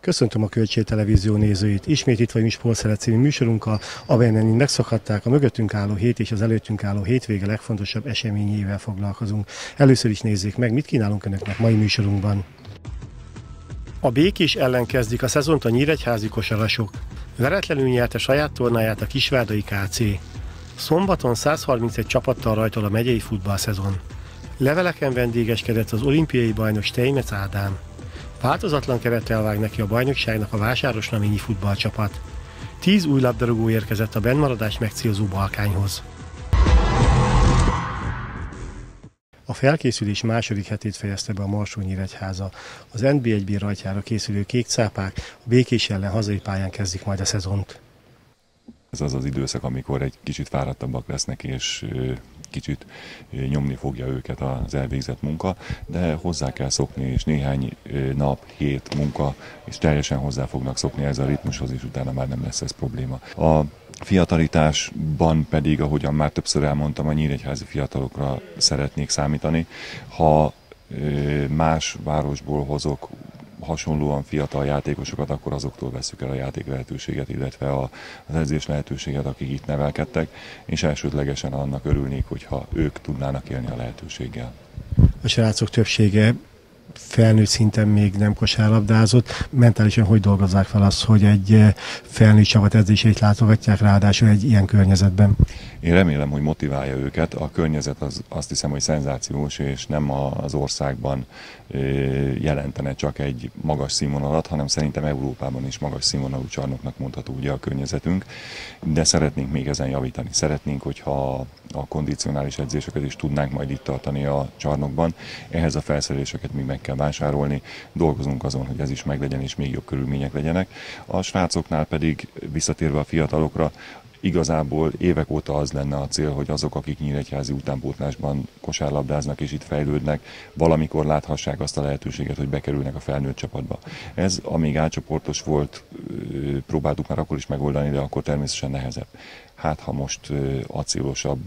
Köszöntöm a Kölcsé Televízió nézőit. Ismét itt vagyunk Sportszeret című műsorunkkal, amelyen megszokhatták, a mögöttünk álló hét és az előttünk álló hétvége legfontosabb eseményével foglalkozunk. Először is nézzék meg, mit kínálunk önöknek mai műsorunkban. A Békés ellen kezdik a szezont a nyíregyházi kosarasok. Veretlenül nyerte saját tornáját a Kisvárdai KC. Szombaton 131 csapattal rajtol a megyei futballszezon. Leveleken vendégeskedett az olimpiai bajnok Steinmetz Ádám. Változatlan kerettel vág neki a bajnokságnak a Vásárosnaményi futballcsapat. 10 új labdarúgó érkezett a bennmaradást megcélzó Balkányhoz. A felkészülés második hetét fejezte be a Marsó-Nyíregyháza. Az NB1B rajtjára készülő kékcápák a Békés ellen hazai pályán kezdik majd a szezont. Ez az az időszak, amikor egy kicsit fáradtabbak lesznek, és kicsit nyomni fogja őket az elvégzett munka, de hozzá kell szokni, és néhány nap, hét munka, és teljesen hozzá fognak szokni ez a ritmushoz, és utána már nem lesz ez probléma. A fiatalításban pedig, ahogyan már többször elmondtam, a nyíregyházi fiatalokra szeretnék számítani. Ha más városból hozok hasonlóan fiatal játékosokat, akkor azoktól vesszük el a játék lehetőséget, illetve az edzés lehetőséget, akik itt nevelkedtek, és elsődlegesen annak örülnék, hogyha ők tudnának élni a lehetőséggel. A srácok többsége felnőtt szinten még nem kosárlabdázott. Mentálisan hogy dolgozzák fel azt, hogy egy felnőtt csapat edzéseit látogatják, ráadásul egy ilyen környezetben? Én remélem, hogy motiválja őket. A környezet azt hiszem, hogy szenzációs, és nem az országban jelentene csak egy magas színvonalat, hanem szerintem Európában is magas színvonalú csarnoknak mondható ugye a környezetünk, de szeretnénk még ezen javítani. Szeretnénk, hogyha a kondicionális edzéseket is tudnánk majd itt tartani a csarnokban. Ehhez a felszereléseket még meg kell vásárolni, dolgozunk azon, hogy ez is meglegyen, és még jobb körülmények legyenek. A srácoknál pedig, visszatérve a fiatalokra, igazából évek óta az lenne a cél, hogy azok, akik nyíregyházi utánpótlásban kosárlabdáznak és itt fejlődnek, valamikor láthassák azt a lehetőséget, hogy bekerülnek a felnőtt csapatba. Ez, amíg átcsoportos volt, próbáltuk már akkor is megoldani, de akkor természetesen nehezebb. Hát ha most acélosabb,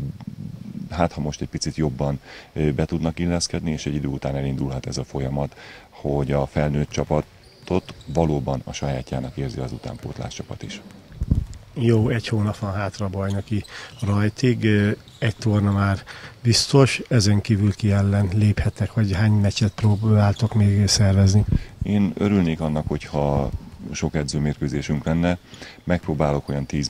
ha most egy picit jobban be tudnak illeszkedni, és egy idő után elindulhat ez a folyamat, hogy a felnőtt csapatot valóban a sajátjának érzi az utánpótlás csapat is. Jó, egy hónap van hátra a bajnoki rajtig, egy torna már biztos, ezen kívül ki ellen léphettek, vagy hány meccset próbáltok még szervezni? Én örülnék annak, hogyha sok edzőmérkőzésünk lenne, megpróbálunk olyan 10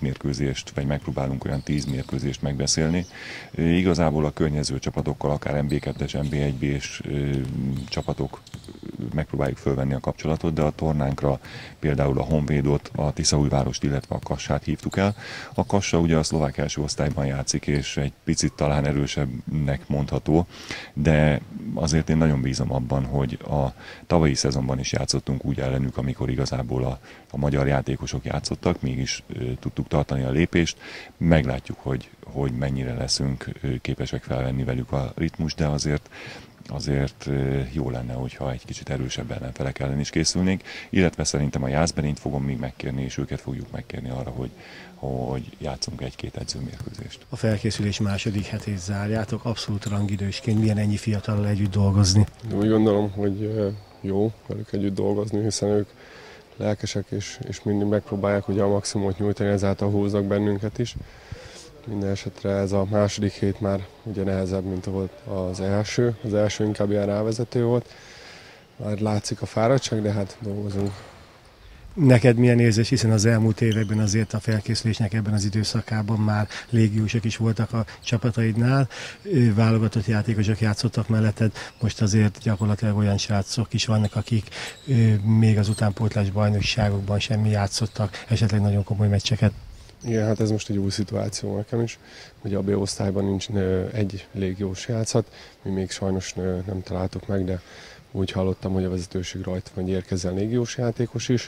mérkőzést megbeszélni. Igazából a környező csapatokkal, akár MB2-es, MB1B-s csapatok megpróbáljuk fölvenni a kapcsolatot, de a tornánkra például a Honvédot, a Tiszaújvárost, illetve a Kassát hívtuk el. A Kassa ugye a szlovák első osztályban játszik, és egy picit talán erősebbnek mondható, de azért én nagyon bízom abban, hogy a tavalyi szezonban is játszottunk úgy ellenük, amikor igazából a magyar játékosok játszottak, mégis tudtuk tartani a lépést. Meglátjuk, hogy mennyire leszünk képesek felvenni velük a ritmus, de azért jó lenne, hogyha egy kicsit erősebb ellenfelek ellen is készülnénk, illetve szerintem a Jászberényt fogom még megkérni, és őket fogjuk megkérni arra, hogy játszunk egy-két edzőmérkőzést. A felkészülés második hetét zárjátok, abszolút rangidősként milyen ennyi fiatallal együtt dolgozni? Úgy gondolom, hogy jó velük együtt dolgozni, hiszen ők lelkesek, és mindig megpróbálják ugye a maximumot nyújtani, ezáltal húznak bennünket is. Minden esetre ez a második hét már ugye nehezebb, mint volt az első. Az első inkább ilyen rávezető volt. Már látszik a fáradtság, de hát dolgozunk. Neked milyen érzés, hiszen az elmúlt években azért a felkészülésnek ebben az időszakában már légiósok is voltak a csapataidnál, válogatott játékosok játszottak melletted, most azért gyakorlatilag olyan srácok is vannak, akik még az utánpótlás bajnokságokban semmi játszottak, esetleg nagyon komoly meccseket. Igen, hát ez most egy új szituáció nekem is. Ugye a B osztályban nincs egy légiós játszat, mi még sajnos nem találtuk meg, de úgy hallottam, hogy a vezetőség rajta van, hogy érkezzen légiós játékos is.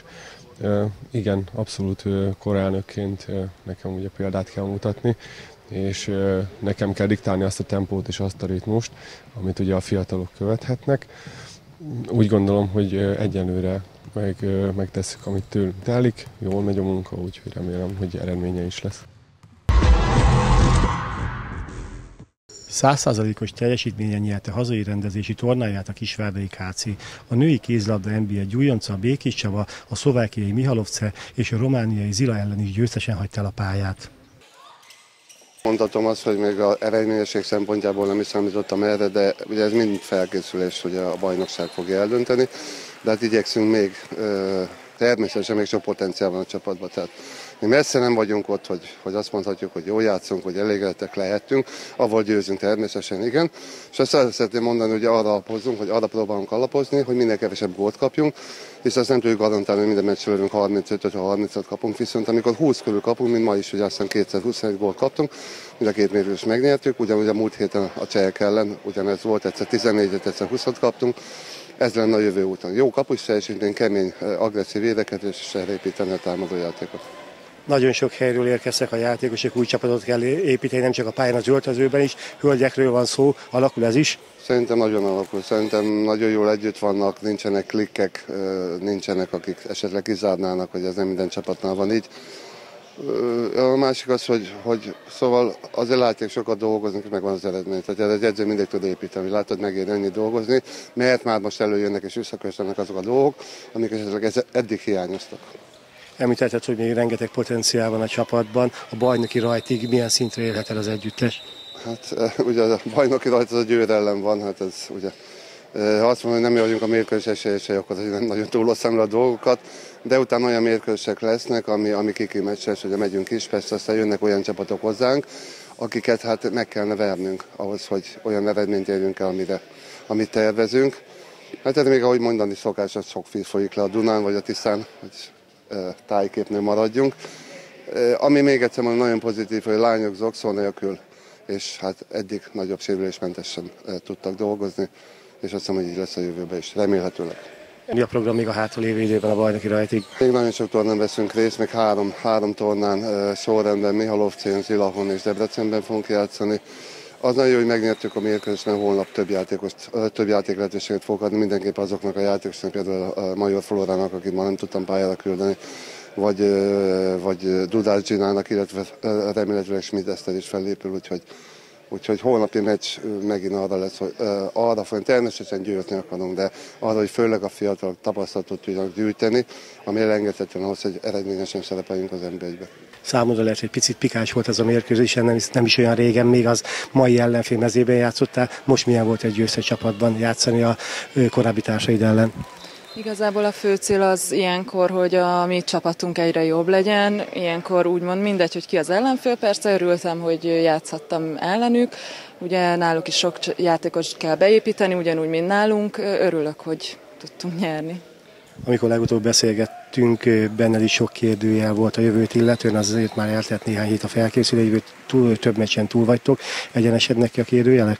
Igen, abszolút korelnökként nekem ugye példát kell mutatni, és nekem kell diktálni azt a tempót és azt a ritmust, amit ugye a fiatalok követhetnek. Úgy gondolom, hogy egyenlőre megtesszük, amit tőlünk telik, jól megy a munka, úgyhogy remélem, hogy eredménye is lesz. 100%-os teljesítményen nyerte hazai rendezési tornáját a kisvárdai KC. A női kézlabda NB1 Gyújjonca, a Békés Csaba, a szlovákiai Mihalovce és a romániai Zila ellen is győztesen hagyta el a pályát. Mondhatom azt, hogy még az eredményesség szempontjából nem is számítottam erre, de ugye ez mind felkészülés, hogy a bajnokság fogja eldönteni, de hát igyekszünk még, természetesen még sok potenciál van a csapatban, tehát mi messze nem vagyunk ott, hogy azt mondhatjuk, hogy jól játszunk, hogy elégedettek lehetünk, avval győzünk természetesen, igen. És azt szeretném mondani, hogy arra alapozunk, hogy arra próbálunk alapozni, hogy minél kevesebb gólt kapjunk, hisz azt nem tudjuk garantálni, hogy minden meccsről lövünk 35-öt, ha 30-at kapunk, viszont amikor 20 körül kapunk, mint ma is, hogy aztán 221 gólt kaptunk, mind a két mérkőzést megnyertük, ugyanúgy a múlt héten a csehek ellen ugyanez volt, egyszer 14-et, egyszer 20-at kaptunk. Ez lenne a jövő úton. Jó kapus teljesítmény, kemény, agresszív védekezés, és erre építeni a támadójátékot. Nagyon sok helyről érkeztek a játékosok, új csapatot kell építeni, nem csak a pályán, az öltözőben is. Hölgyekről van szó, alakul ez is? Szerintem nagyon alakul. Szerintem nagyon jól együtt vannak, nincsenek klikkek, nincsenek, akik esetleg kizárnának, hogy ez nem minden csapatnál van így. A másik az, hogy szóval azért látják sokat dolgozni, és megvan az eredmény. Tehát az edző mindig tud építeni. Látod, megér ennyi dolgozni, mert már most előjönnek és visszaköszönnek azok a dolgok, amik esetleg eddig hiányoztak. Említetted, hogy még rengeteg potenciál van a csapatban. A bajnoki rajtig milyen szintre érhet el az együttes? Hát ugye a bajnoki rajt az a Győr ellen van, hát ez ugye. Ha azt mondom, hogy nem vagyunk a mérkőzés esélyesei, akkor nem nagyon túlosszám le a dolgokat, de utána olyan mérkőzések lesznek, ami kiki meccses, hogy megyünk is, persze aztán jönnek olyan csapatok hozzánk, akiket hát meg kellene vernünk ahhoz, hogy olyan eredményt érjünk el, amit tervezünk. Hát ez még ahogy mondani szokás, az sok víz folyik le a Dunán vagy a Tiszán, hogy tájképnél maradjunk. Ami még egyszer mondom, nagyon pozitív, hogy a lányok zokszó nélkül, és hát eddig nagyobb sérülésmentesen tudtak dolgozni, és azt hiszem, hogy így lesz a jövőben is, remélhetőleg. Mi a program még a hátralévő időben a bajnoki rajtig? Még nagyon sok tornán veszünk részt, még három tornán sorrendben, Mihalovcén, Zilahon és Debrecenben fogunk játszani. Az nagyon jó, hogy megnyertük a mérkőzést, mert holnap több játék lehetőséget fogok adni mindenképp azoknak a játékosoknak, például a Major Florának, akit ma nem tudtam pályára küldeni, vagy Dudás Ginának, illetve remélhetőleg Schmidt Eszter is fellépül, úgyhogy holnapi meccs megint arra lesz, hogy arra fogunk, természetesen győzni akarunk, de arra, hogy főleg a fiatalok tapasztalatot tudjanak gyűjteni, ami elengedhetetlen ahhoz, hogy eredményesen szerepeljünk az NB1-ben. Számodra lehet, hogy picit pikáns volt ez a mérkőzés, nem is olyan régen, még az mai ellenfél mezében játszottál. Most milyen volt egy győztes csapatban játszani a korábbi társaid ellen? Igazából a fő cél az ilyenkor, hogy a mi csapatunk egyre jobb legyen. Ilyenkor úgymond mindegy, hogy ki az ellenfél. Persze örültem, hogy játszhattam ellenük. Ugye náluk is sok játékot kell beépíteni, ugyanúgy, mint nálunk. Örülök, hogy tudtunk nyerni. Amikor legutóbb beszélgettünk, benned is sok kérdőjel volt a jövőt illetően, azért már eltelt néhány hét a felkészülés, több meccsen túl vagytok. Egyenesednek ki a kérdőjelek?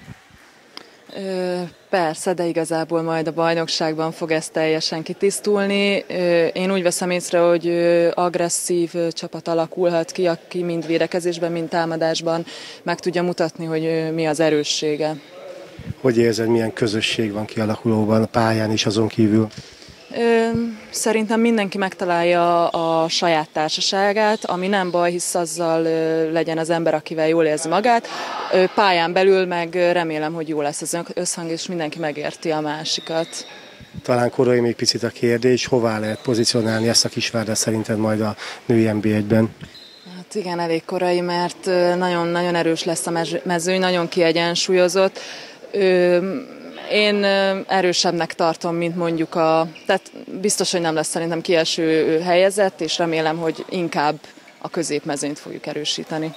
Persze, de igazából majd a bajnokságban fog ez teljesen kitisztulni. Én úgy veszem észre, hogy agresszív csapat alakulhat ki, aki mind védekezésben, mind támadásban meg tudja mutatni, hogy mi az erőssége. Hogy érzed, milyen közösség van kialakulóban a pályán és azon kívül? Szerintem mindenki megtalálja a saját társaságát, ami nem baj, hisz azzal legyen az ember, akivel jól érzi magát. Pályán belül meg remélem, hogy jó lesz az összhang, és mindenki megérti a másikat. Talán korai még picit a kérdés, hová lehet pozícionálni ezt a Kisvárdát szerinted majd a női NB1-ben? Hát igen, elég korai, mert nagyon erős lesz a mezőny, nagyon kiegyensúlyozott. Én erősebbnek tartom, mint mondjuk tehát biztos, hogy nem lesz szerintem kieső helyezett, és remélem, hogy inkább a középmezőnyt fogjuk erősíteni.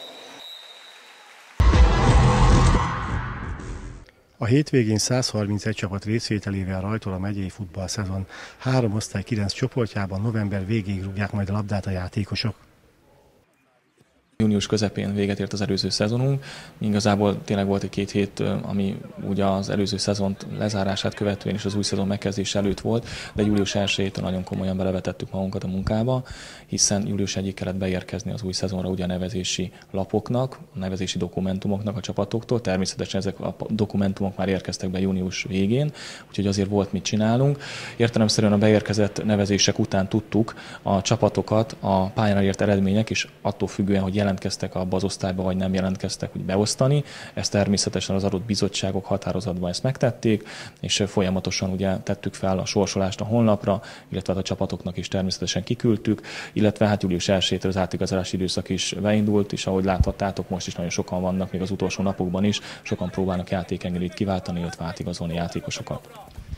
A hétvégén 131 csapat részvételével rajtol a megyei futballszezon. 3 osztály 9 csoportjában november végéig rúgják majd a labdát a játékosok. Június közepén véget ért az előző szezonunk. Igazából tényleg volt egy 2 hét, ami ugye az előző szezont lezárását követően és az új szezon megkezdése előtt volt, de július 1-től nagyon komolyan belevetettük magunkat a munkába, hiszen július 1-ig kellett beérkezni az új szezonra ugye a nevezési lapoknak, a nevezési dokumentumoknak a csapatoktól. Természetesen ezek a dokumentumok már érkeztek be június végén, úgyhogy azért volt mit csinálunk. Értelemszerűen a beérkezett nevezések után tudtuk a csapatokat a pályára ért eredmények, és attól függően, hogy jelen jelentkeztek abba az osztályba, vagy nem jelentkeztek, úgy beosztani. Ezt természetesen az adott bizottságok határozatban ezt megtették, és folyamatosan ugye tettük fel a sorsolást a honlapra, illetve a csapatoknak is természetesen kiküldtük, illetve hát július 1-től az átigazolási időszak is beindult, és ahogy láthattátok, most is nagyon sokan vannak, még az utolsó napokban is, sokan próbálnak játékengedélyt kiváltani, illetve átigazolni játékosokat.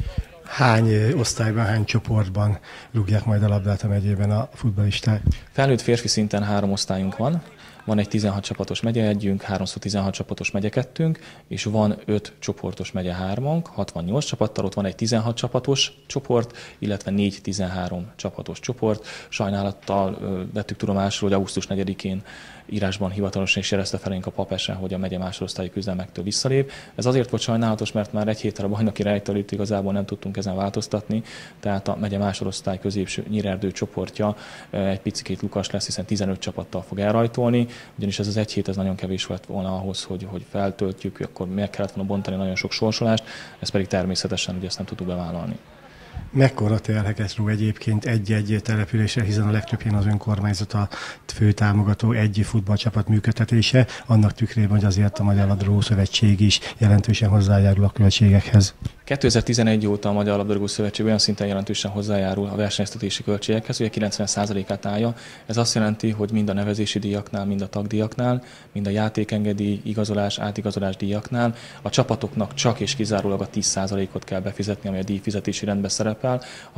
Hány osztályban, hány csoportban rúgják majd a labdát a megyében a futballisták? Felnőtt férfi szinten 3 osztályunk van. Van egy 16 csapatos megye 1-ünk, 3x16 csapatos megye 2-ünk, és van 5 csoportos megye 3-unk, 68 csapattal, ott van egy 16 csapatos csoport, illetve 4-13 csapatos csoport. Sajnálattal vettük tudomásul, hogy augusztus 4-én írásban hivatalosan is jelezte felénk a PAPESE, hogy a megye másodosztályi küzdelmektől visszalép. Ez azért volt sajnálatos, mert már egy héttel a bajnoki rejtől itt igazából nem tudtunk ezen változtatni, tehát a megye másodosztály középső Nyírerdő csoportja egy picikét lukas lesz, hiszen 15 csapattal fog elrajtolni, ugyanis ez az egy hét ez nagyon kevés volt volna ahhoz, hogy feltöltjük, akkor meg kellett volna bontani nagyon sok sorsolást, ez pedig természetesen ugye ezt nem tudtuk bevállalni. Mekkora terheket ró egyébként egy-egy településre, hiszen a legtöbb ilyen az önkormányzat a fő támogató egy futballcsapat működtetése, annak tükrében, hogy azért a Magyar Labdarúgó Szövetség is jelentősen hozzájárul a költségekhez. 2011 óta a Magyar Labdarúgó Szövetség olyan szinten jelentősen hozzájárul a versenyeztetési költségekhez, hogy a 90%-át állja. Ez azt jelenti, hogy mind a nevezési díjaknál, mind a tagdíjaknál, mind a játékengedély, igazolás, átigazolás díjaknál a csapatoknak csak és kizárólag a 10%-ot kell befizetni, ami a díjfizetési rendben szerepel, a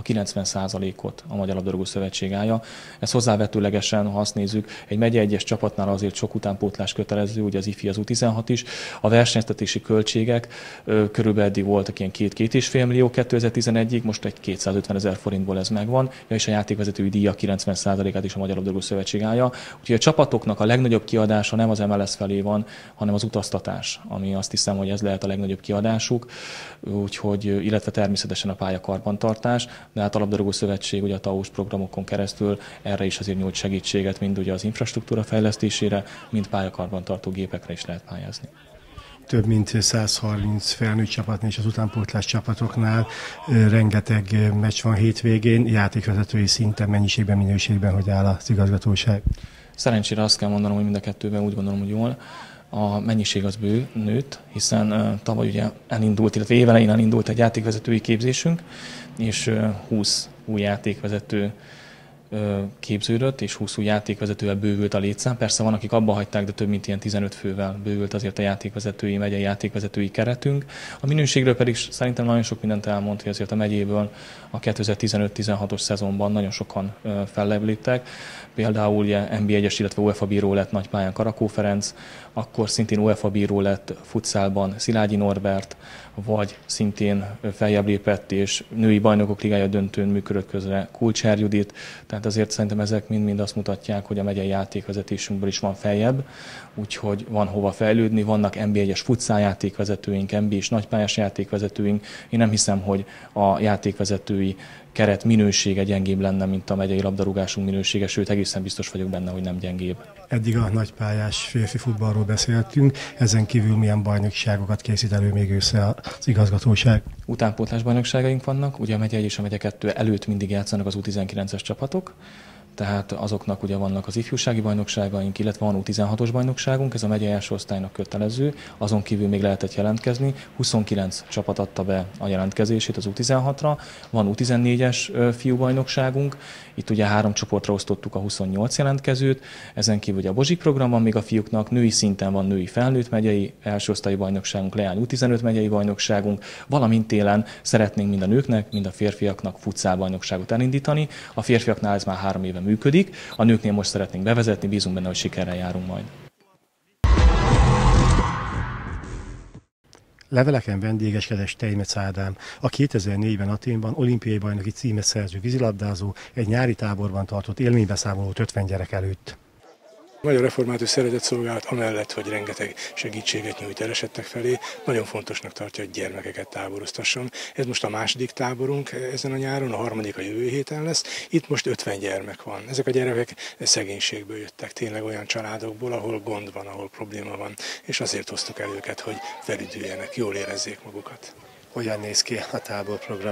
90%-ot a Magyar Labdarúgó Szövetség állja. Ez hozzávetőlegesen, ha azt nézzük, egy megye egyes csapatnál azért sok utánpótlás kötelező, ugye az IFI, az U16 is. A versenyeztetési költségek körülbelül eddig voltak ilyen 2-2,5 millió 2011-ig, most egy 250 000 forintból ez megvan, és a játékvezetői díjak 90%-át is a Magyar Labdarúgó Szövetség állja. Úgyhogy a csapatoknak a legnagyobb kiadása nem az MLS felé van, hanem az utaztatás, ami azt hiszem, hogy ez lehet a legnagyobb kiadásuk, úgyhogy, illetve természetesen a pályakarbantartás, de hát a Labdarúgó Szövetség ugye a TAO-s programokon keresztül erre is azért nyújt segítséget, mind ugye az infrastruktúra fejlesztésére, mind pályakarbantartó gépekre is lehet pályázni. Több mint 130 felnőtt csapatnál és az utánpótlás csapatoknál rengeteg meccs van hétvégén, játékvezetői szinten, mennyiségben, minőségben, hogy áll az igazgatóság? Szerencsére azt kell mondanom, hogy mind a kettőben úgy gondolom, hogy jól. A mennyiség az nőtt, hiszen tavaly ugye elindult, illetve évelején elindult egy játékvezetői képzésünk, és 20 új játékvezető képződött, és 20 új játékvezetővel bővült a létszám. Persze van, akik abba hagyták, de több mint ilyen 15 fővel bővült azért a játékvezetői, megyei játékvezetői keretünk. A minőségről pedig szerintem nagyon sok mindent elmond, hogy azért a megyéből a 2015-16-os szezonban nagyon sokan felléptek. Például ugye NB1-es, illetve UEFA bíró lett Nagypályán Karakó Ferenc, akkor szintén UEFA bíró lett futszálban Szilágyi Norbert, vagy szintén feljebb lépett és női bajnokok ligája döntőn működött közre Kulcsár Judit. Tehát azért szerintem ezek mind azt mutatják, hogy a megyei játékvezetésünkből is van feljebb, úgyhogy van hova fejlődni, vannak NB1-es futszál játékvezetőink, NB-s nagypályás játékvezetőink. Én nem hiszem, hogy a játékvezetői keret minősége gyengébb lenne, mint a megyei labdarúgásunk minősége, sőt egészen biztos vagyok benne, hogy nem gyengébb. Eddig a nagypályás férfi futballról beszéltünk, ezen kívül milyen bajnokságokat készít elő még össze az igazgatóság? Utánpótlás bajnokságaink vannak, ugye a megye 1 és a megye 2 előtt mindig játszanak az U19-es csapatok, tehát azoknak ugye vannak az ifjúsági bajnokságaink, illetve van U16-os bajnokságunk, ez a megye első osztálynak kötelező, azon kívül még lehetett jelentkezni, 29 csapat adta be a jelentkezését az U16-ra, van U14-es fiúbajnokságunk, itt ugye 3 csoportra osztottuk a 28 jelentkezőt, ezen kívül ugye a Bozsik programban még a fiúknak női szinten van női felnőtt megyei első osztályi bajnokságunk, leány U15 megyei bajnokságunk, valamint télen szeretnénk mind a nőknek, mind a férfiaknak futszálbajnokságot elindítani, a férfiaknál ez már 3 éve működik, a nőknél most szeretnénk bevezetni, bízunk benne, hogy sikerrel járunk majd. Leveleken vendégeskedett Steinmetz Ádám, a 2004-ben Athénban olimpiai bajnoki címet szerző vízilabdázó egy nyári táborban tartott élménybeszámolót 50 gyerek előtt. A Magyar Református Szeretetszolgálat amellett, hogy rengeteg segítséget nyújt elesettek felé, nagyon fontosnak tartja, hogy gyermekeket táboroztasson. Ez most a második táborunk ezen a nyáron, a harmadik a jövő héten lesz. Itt most 50 gyermek van. Ezek a gyerekek szegénységből jöttek, tényleg olyan családokból, ahol gond van, ahol probléma van, és azért hoztuk el őket, hogy felüdüljenek, jól érezzék magukat. Hogyan néz ki a tábor programja?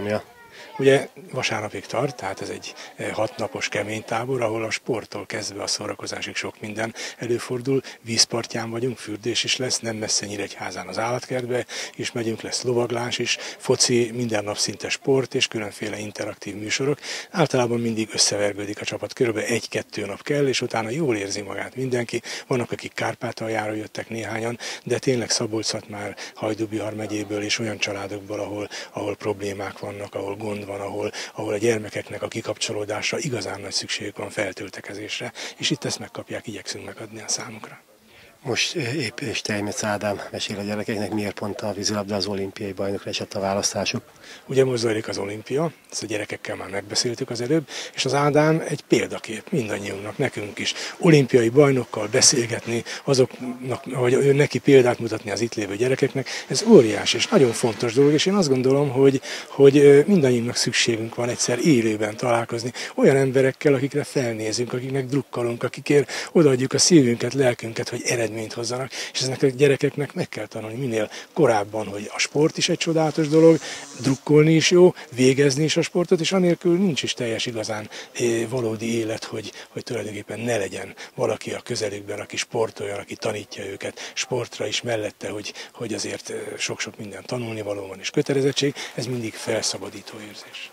Ugye vasárnapig tart, tehát ez egy 6 napos kemény tábor, ahol a sporttól kezdve a szórakozásig sok minden előfordul. Vízpartján vagyunk, fürdés is lesz, nem messze Nyíregyházán az állatkertbe is megyünk, lesz lovaglás is, foci, minden nap szinte sport és különféle interaktív műsorok. Általában mindig összevergődik a csapat, körülbelül 1-2 nap kell, és utána jól érzi magát mindenki. Vannak, akik Kárpátaljáról jöttek néhányan, de tényleg Szabolcs-Szatmár, Hajdú-Bihar megyéből és olyan családokból, ahol problémák vannak, ahol gond van, ahol a gyermekeknek a kikapcsolódásra igazán nagy szükségük van feltöltekezésre, és itt ezt megkapják, igyekszünk megadni a számukra. Most épp Steinmetz Ádám mesél a gyerekeknek, miért pont a vízilabda az olimpiai bajnokra esett a választásuk. Ugye most zajlik az olimpia, ezt a gyerekekkel már megbeszéltük az előbb, és az Ádám egy példakép mindannyiunknak, nekünk is. Olimpiai bajnokkal beszélgetni, azoknak, vagy ő neki példát mutatni az itt lévő gyerekeknek, ez óriás és nagyon fontos dolog, és én azt gondolom, hogy mindannyiunknak szükségünk van egyszer élőben találkozni olyan emberekkel, akikre felnézünk, akiknek drukkolunk, akikért odaadjuk a szívünket, lelkünket, hogy eredményt hozzanak, és eznek a gyerekeknek meg kell tanulni minél korábban, hogy a sport is egy csodálatos dolog, drukkolni is jó, végezni is a sportot, és anélkül nincs is teljes igazán valódi élet, hogy tulajdonképpen ne legyen valaki a közelükben, aki sportoljon, aki tanítja őket sportra is mellette, hogy azért sok-sok minden tanulnivaló van és kötelezettség, ez mindig felszabadító érzés.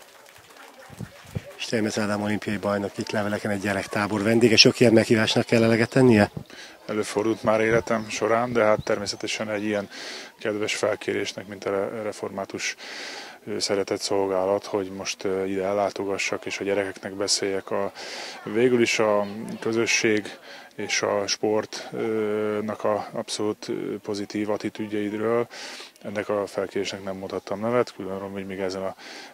Steinmetz Ádám olimpiai bajnok itt Leveleken egy gyerektábor vendége, sok ilyen meghívásnak kell eleget tennie? Előfordult már életem során, de hát természetesen egy ilyen kedves felkérésnek, mint a református szeretett szolgálat, hogy most ide ellátogassak és a gyerekeknek beszéljek végül is a közösség és a sportnak a abszolút pozitív attitűdjeidről. Ennek a felkérésnek nem mondhattam nevet, különösen, hogy még ezen a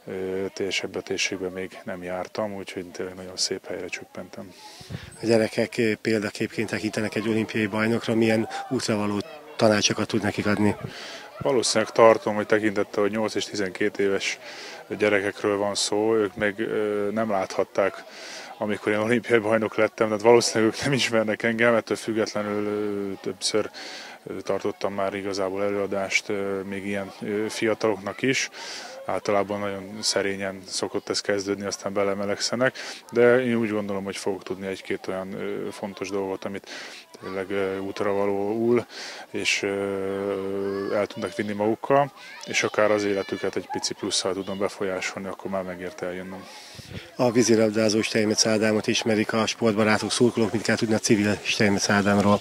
térségben még nem jártam, úgyhogy tényleg nagyon szép helyre csöppentem. A gyerekek példaképként tekintenek egy olimpiai bajnokra, milyen útravaló tanácsokat tud nekik adni? Valószínűleg tartom, hogy tekintettel, hogy 8 és 12 éves gyerekekről van szó, ők még nem láthatták, amikor én olimpiai bajnok lettem, tehát valószínűleg ők nem ismernek engem, ettől függetlenül többször tartottam már igazából előadást még ilyen fiataloknak is. Általában nagyon szerényen szokott ez kezdődni, aztán belemelegszenek, de én úgy gondolom, hogy fogok tudni egy-két olyan fontos dolgot, amit tényleg útra valóul, és el tudnak vinni magukkal, és akár az életüket egy pici plusszal tudom befolyásolni, akkor már megérte eljönnöm. A vízilabdázó Steinmetz Ádámot ismerik a sportbarátok, szurkolók, mit kell tudni a civil Steinmetz Ádámról?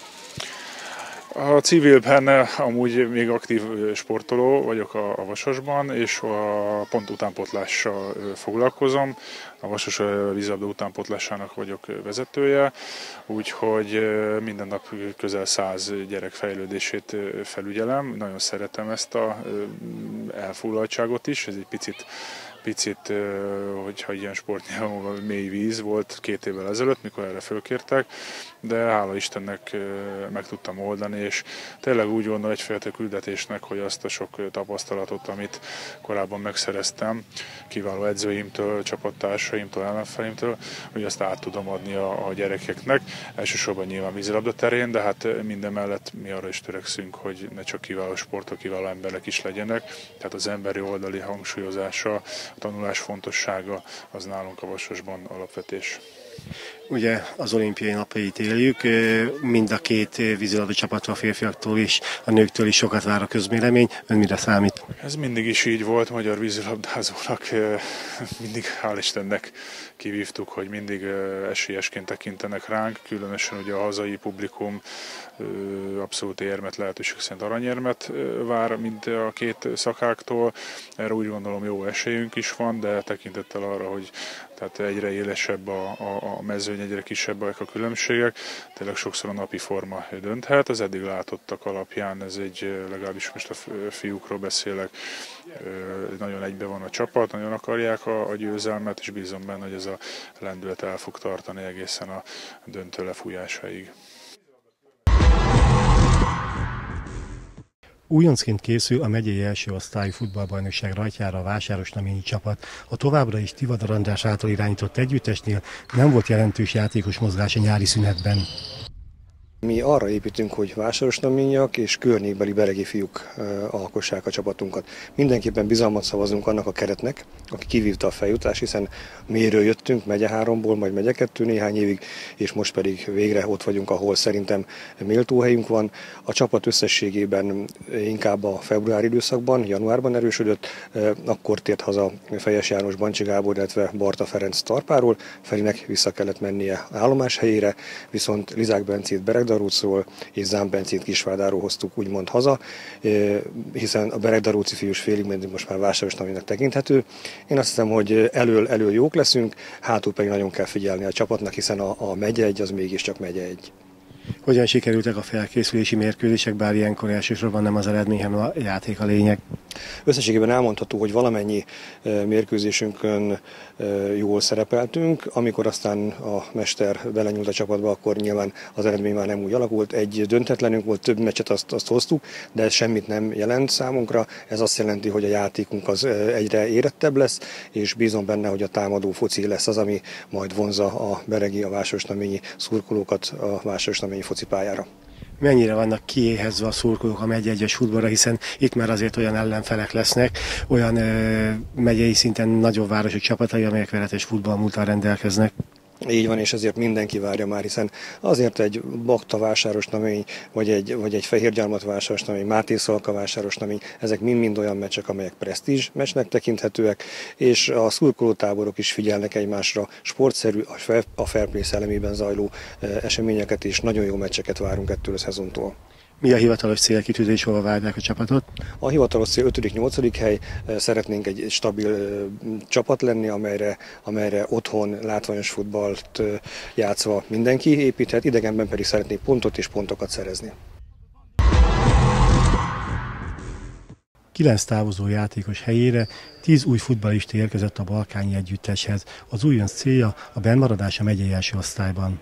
A civilben amúgy még aktív sportoló vagyok a Vasasban, és a pont utánpótlással foglalkozom. A Vasas vízilabda utánpótlásának vagyok vezetője, úgyhogy minden nap közel 100 gyerek fejlődését felügyelem. Nagyon szeretem ezt a elfoglaltságot is, ez egy picit, hogyha ilyen sportnyelven mély víz volt 2 évvel ezelőtt, mikor erre fölkértek, de hála Istennek meg tudtam oldani, és tényleg úgy gondolom egyfajta küldetésnek, hogy azt a sok tapasztalatot, amit korábban megszereztem, kiváló edzőimtől, csapattársaimtól, ellenfelimtől, hogy azt át tudom adni a gyerekeknek. Elsősorban nyilván vízilabda terén, de hát minden mellett mi arra is törekszünk, hogy ne csak kiváló sportok, kiváló emberek is legyenek, tehát az emberi oldali hangsúlyozása, a tanulás fontossága az nálunk a Vasasban alapvetés. Ugye az olimpiai napjait éljük, mind a 2 vízilabda csapatra, a férfiaktól is, a nőktől is sokat vár a közvélemény. Ön mire számít? Ez mindig is így volt, magyar vízilabdázónak mindig, hál' Istennek kivívtuk, hogy mindig esélyesként tekintenek ránk, különösen ugye a hazai publikum abszolút érmet, lehetőség szerint aranyérmet vár mind a 2 szakáktól. Erre úgy gondolom jó esélyünk is van, de tekintettel arra, hogy tehát egyre élesebb a mezőny, egyre kisebbek a különbségek, tényleg sokszor a napi forma dönthet. Az eddig látottak alapján ez legalábbis most a fiúkról beszélek, nagyon egybe van a csapat, nagyon akarják a győzelmet, és bízom benne, hogy ez a lendület el fog tartani egészen a döntő lefújásáig. Újoncként készül a megyei első osztályú futballbajnokság rajtjára a vásárosnaményi csapat. A továbbra is Tivadar András által irányított együttesnél nem volt jelentős játékos mozgás a nyári szünetben. Mi arra építünk, hogy vásárosnaményiak és környékbeli beregi fiúk alkossák a csapatunkat. Mindenképpen bizalmat szavazunk annak a keretnek, aki kivívta a feljutást, hiszen mélyről jöttünk, megye 3-ból, majd megye 2 néhány évig, és most pedig végre ott vagyunk, ahol szerintem méltó helyünk van. A csapat összességében inkább a februári időszakban, januárban erősödött, akkor tért haza Fejes János, Bancsi Gábor, illetve Barta Ferenc Tarpáról, Ferinek vissza kellett mennie állomás helyére, viszont Lizák Bencét Beregdarúcról és Zám Bencét Kisvárdáról hoztuk úgymond haza, hiszen a Beregdarúci fiús félig meddig most már vásárosnaménynek tekinthető. Én azt hiszem, hogy elől jók leszünk, hátul pedig nagyon kell figyelni a csapatnak, hiszen a megye 1 az mégiscsak megye 1. Hogyan sikerültek a felkészülési mérkőzések, bár ilyenkor elsősorban nem az eredmény, hanem a játék a lényeg? Összességében elmondható, hogy valamennyi mérkőzésünkön jól szerepeltünk, amikor aztán a mester belenyúlt a csapatba, akkor nyilván az eredmény már nem úgy alakult. Egy döntetlenünk volt, több meccset azt hoztuk, de ez semmit nem jelent számunkra. Ez azt jelenti, hogy a játékunk az egyre érettebb lesz, és bízom benne, hogy a támadó foci lesz az, ami majd vonzza a beregi, a vásárosnaményi szurkolókat a vásárosnaményi focipályára. Mennyire vannak kiéhezve a szurkolók a megye 1-es futballra, hiszen itt már azért olyan ellenfelek lesznek, olyan megyei szinten nagyobb városok csapatai, amelyek veletes futballmúlttal rendelkeznek. Így van, és ezért mindenki várja már, hiszen azért egy Bakta vásárosnamény, vagy egy Fehérgyarmat vásárosnamény, Máté Szalka vásárosnamény, ezek mind-mind olyan meccsek, amelyek presztízs meccsnek tekinthetőek, és a szurkolótáborok is figyelnek egymásra, sportszerű, a fair play szellemében zajló eseményeket, és nagyon jó meccseket várunk ettől a szezontól. Mi a hivatalos célkitűzés, hova várják a csapatot? A hivatalos cél 5.-8. hely, szeretnénk egy stabil csapat lenni, amelyre otthon látványos futballt játszva mindenki építhet, idegenben pedig szeretnénk pontot és pontokat szerezni. 9 távozó játékos helyére 10 új futballista érkezett a balkáni együtteshez. Az újonc célja a bennmaradás a megyei első osztályban.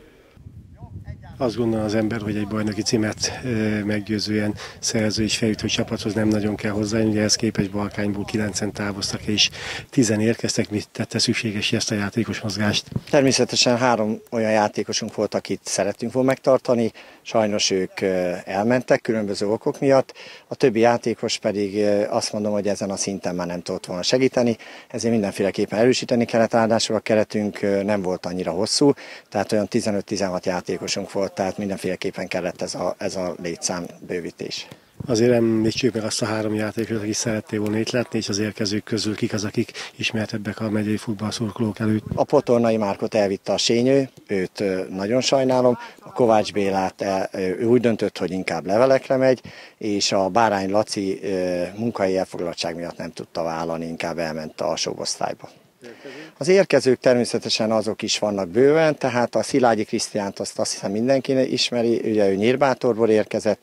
Azt gondolja az ember, hogy egy bajnoki címet meggyőzően szerző és feljutó csapathoz nem nagyon kell hozzájönni, ehhez képest Balkányból 9-en távoztak és 10 érkeztek. Mit tette szükséges ezt a játékos mozgást? Természetesen 3 olyan játékosunk volt, akit szerettünk volna megtartani, sajnos ők elmentek különböző okok miatt, a többi játékos pedig azt mondom, hogy ezen a szinten már nem tudott volna segíteni, ezért mindenféleképpen erősíteni kellett, ráadásul a keretünk nem volt annyira hosszú, tehát olyan 15-16 játékosunk volt, tehát mindenféleképpen kellett ez a létszám bővítés. Azért említsük meg azt a 3 játékot, akik szerették volna itt látni, és az érkezők közül kik az, akik ismertebbek a megyei futballszurkolók előtt. A Potornai Márkot elvitte a Sényő, őt nagyon sajnálom, a Kovács Bélát ő úgy döntött, hogy inkább levelekre megy, és a Bárány Laci munkahelyi elfoglaltság miatt nem tudta vállalni, inkább elment a alsóosztályba. Az érkezők természetesen azok is vannak bőven, tehát a Szilágyi Krisztiánt azt hiszem mindenki ismeri, ugye ő Nyírbátorból érkezett,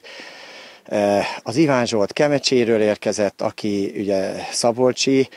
az Iván Zsolt Kemecséről érkezett, aki ugye szabolcsi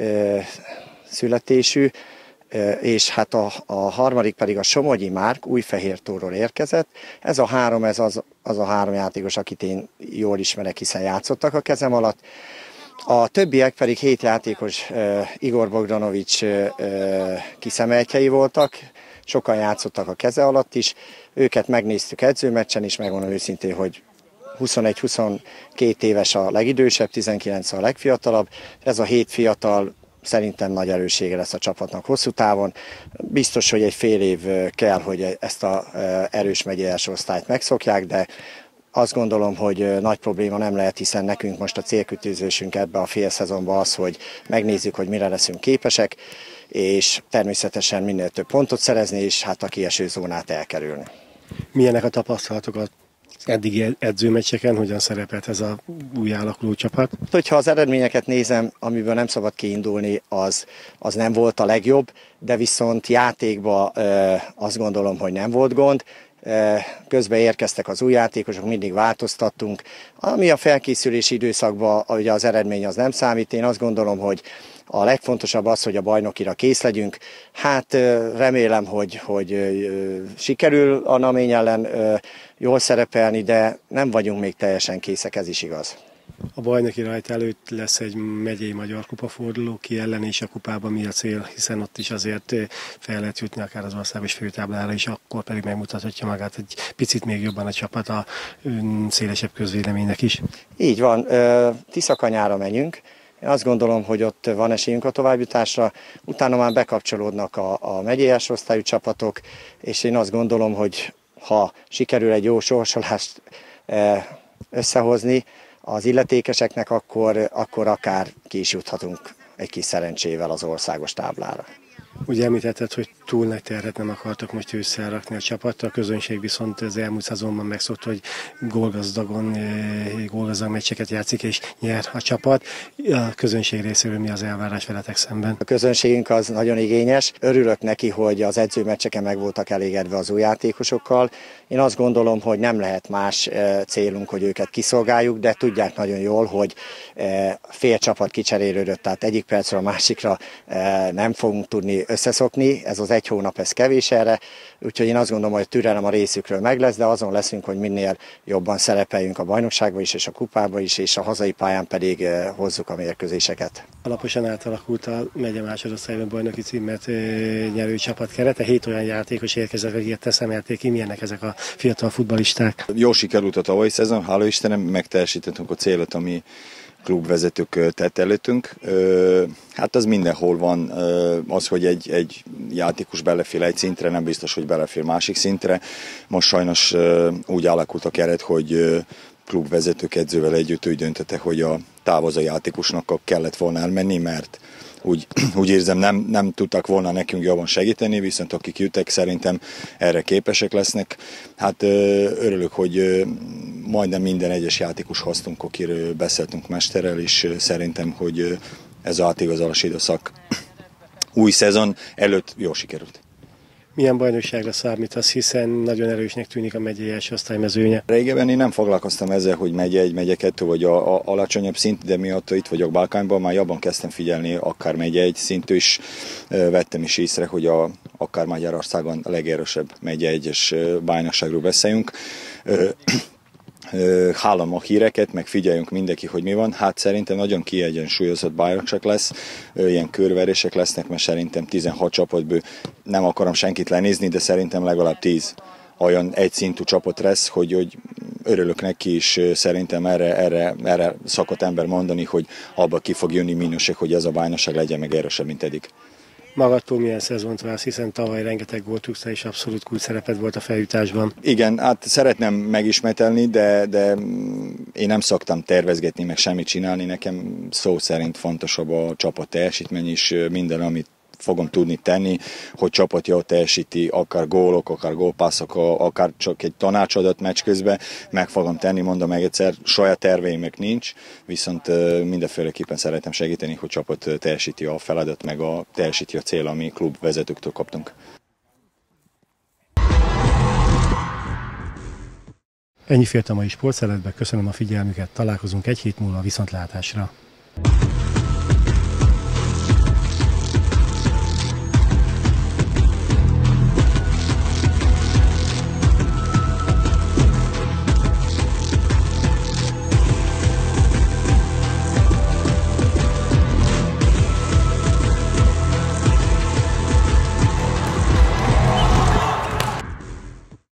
születésű, és hát a harmadik pedig a Somogyi Márk Újfehértóról érkezett. Ez a 3, ez az a 3 játékos, akit én jól ismerek, hiszen játszottak a kezem alatt. A többiek pedig 7 játékos, Igor Bogdanovics kiszemeltjei voltak, sokan játszottak a keze alatt is, őket megnéztük edzőmeccsen, és megmondom őszintén, hogy 21-22 éves a legidősebb, 19 a legfiatalabb. Ez a 7 fiatal szerintem nagy erőssége lesz a csapatnak hosszú távon. Biztos, hogy egy fél év kell, hogy ezt az erős megyei első osztályt megszokják, de azt gondolom, hogy nagy probléma nem lehet, hiszen nekünk most a célkütőzésünk ebbe a fél szezonban az, hogy megnézzük, hogy mire leszünk képesek, és természetesen minél több pontot szerezni, és hát a kieső zónát elkerülni. Milyenek a tapasztalatok az eddigi edzőmeccseken, hogyan szerepelt ez a új alakuló csapat? Hogyha az eredményeket nézem, amiből nem szabad kiindulni, az nem volt a legjobb, de viszont játékban azt gondolom, hogy nem volt gond. Közben érkeztek az új játékosok, mindig változtattunk. Ami a felkészülési időszakban, ugye az eredmény az nem számít, én azt gondolom, hogy a legfontosabb az, hogy a bajnokira kész legyünk. Hát remélem, hogy sikerül a Namény ellen jól szerepelni, de nem vagyunk még teljesen készek, ez is igaz. A bajnoki rajt előtt lesz egy megyei magyar kupaforduló, ki ellen és a kupában mi a cél, hiszen ott is azért fel lehet jutni akár az országos főtáblára is, akkor pedig megmutathatja magát egy picit még jobban a csapat a szélesebb közvéleménynek is. Így van, Tiszakanyára menjünk. Én azt gondolom, hogy ott van esélyünk a továbbjutásra, utána már bekapcsolódnak a megyei első osztályú csapatok, és én azt gondolom, hogy ha sikerül egy jó sorsolást összehozni az illetékeseknek, akkor akár ki is juthatunk egy kis szerencsével az országos táblára. Ugye említetted, hogy túl nagy terhet nem akartok most ősszel rakni a csapatra, a közönség viszont az elmúlt szezonban megszokta, hogy gólgazdag meccseket játszik és nyer a csapat. A közönség részéről mi az elvárás veletek szemben? A közönségünk az nagyon igényes. Örülök neki, hogy az edzőmeccseken meg voltak elégedve az új játékosokkal. Én azt gondolom, hogy nem lehet más célunk, hogy őket kiszolgáljuk, de tudják nagyon jól, hogy fél csapat kicserélődött, tehát egyik percről a másikra nem fogunk tudni összeszokni. Ez az egy hónap, ez kevés erre, úgyhogy én azt gondolom, hogy a türelem a részükről meg lesz, de azon leszünk, hogy minél jobban szerepeljünk a bajnokságban is, és a kupában is, és a hazai pályán pedig hozzuk a mérkőzéseket. Alaposan átalakult a megye másodosztályban bajnoki címet nyerő csapat kerete. 7 olyan játékos érkezett, akiket te szemelték ki. Milyenek ezek a fiatal futballisták? Jó sikerült a tavalyi szezon, hála Istenem, megteljesítettünk a célt, ami klubvezetők tett előttünk. Hát az mindenhol van, az, hogy egy játékos belefér egy szintre, nem biztos, hogy belefér másik szintre. Most sajnos úgy alakult a keret, hogy klubvezetők edzővel együtt úgy döntette, hogy a távozó játékosnak kellett volna elmenni, mert úgy érzem, nem tudtak volna nekünk jobban segíteni, viszont akik jöttek, szerintem erre képesek lesznek. Hát örülök, hogy majdnem minden egyes játékos hoztunk, akiről beszéltünk mesterrel, és szerintem, hogy ez az átigazolási időszak új szezon előtt jól sikerült. Milyen bajnokságra számítasz, hiszen nagyon erősnek tűnik a megyei első osztály mezőnye? Régebben én nem foglalkoztam ezzel, hogy megye 1, megye 2 vagy a alacsonyabb szint, de miatt itt vagyok Balkányban, már jobban kezdtem figyelni, akár megye 1 szintű is vettem is észre, hogy akár Magyarországon a legerősebb megye 1-es bajnokságról beszéljünk. Hallom a híreket, meg figyeljünk mindenki, hogy mi van. Hát szerintem nagyon kiegyensúlyozott bajnokság lesz, ilyen körverések lesznek, mert szerintem 16 csapatból nem akarom senkit lenézni, de szerintem legalább 10 olyan egyszintű csapat lesz, hogy örülök neki, és szerintem erre szokott ember mondani, hogy abba ki fog jönni mínuszek, hogy ez a bajnokság legyen meg erősebb, mint eddig. Magadtól milyen szezont vársz, hiszen tavaly rengeteg gólt rúgsz, és abszolút kulcs szereped volt a feljutásban. Igen, hát szeretném megismételni, de én nem szoktam tervezgetni, meg semmit csinálni. Nekem szó szerint fontosabb a csapat teljesítmény, és minden, amit fogom tudni tenni, hogy csapat jól teljesíti, akár gólok, akár gólpasszok, akár csak egy tanácsadott meccs közben, meg fogom tenni, mondom meg egyszer, saját terveimek nincs, viszont mindenféleképpen szeretem segíteni, hogy csapat teljesíti a feladat, meg teljesíti a cél, ami klubvezetőktől kaptunk. Ennyi fért a mai sportszeletbe, köszönöm a figyelmüket, találkozunk egy hét múlva, viszontlátásra!